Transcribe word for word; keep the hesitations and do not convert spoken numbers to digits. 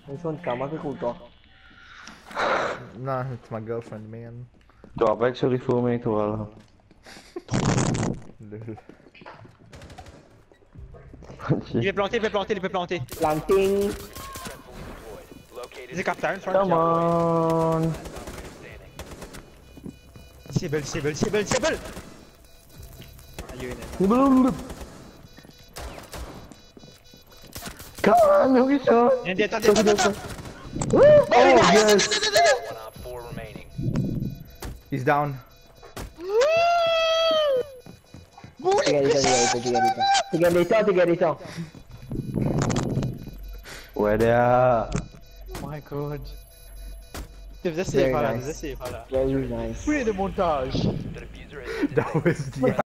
Which one? Kama ke kuto? Nah, it's my girlfriend, man. Drop actually for me to well. Il peut planter, il peut planter, il peut planter. Planting. Is it captain in front? Come on. Disable, disable, disable, disable. Ayun na. Come on, who is on? Hindi, ito, ito, ito, ito. Oh yes. He's down. Tiga dito, tiga dito, tiga dito. Tiga dito, tiga dito. Where they are? Oh my god. Bize safe hala, bize safe hala. Very nice. Buraya da montaj. That was the